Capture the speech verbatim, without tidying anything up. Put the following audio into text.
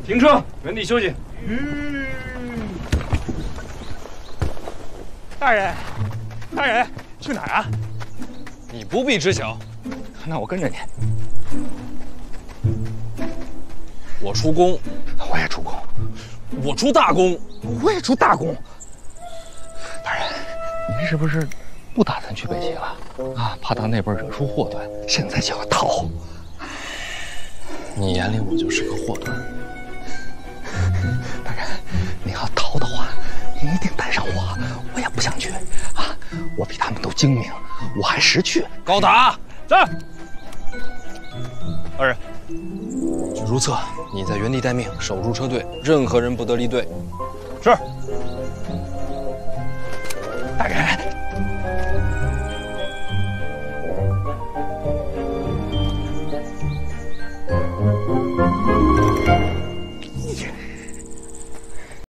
停车，原地休息。 嗯。大人，大人，去哪儿啊？ 你不必知晓。 那我跟着你。 我出宫， 我也出宫。 我出大功， 我也出大功。大人，您是不是不打算去北齐了？啊，怕到那边惹出祸端，现在就要逃。 你眼里我就是个祸端。 大人，你要逃的话，你一定带上我，我也不想去啊。我比他们都精明，我还识趣。 高达， 在。 二人，据如厕，你在原地待命，守住车队，任何人不得离队。 是。 大人。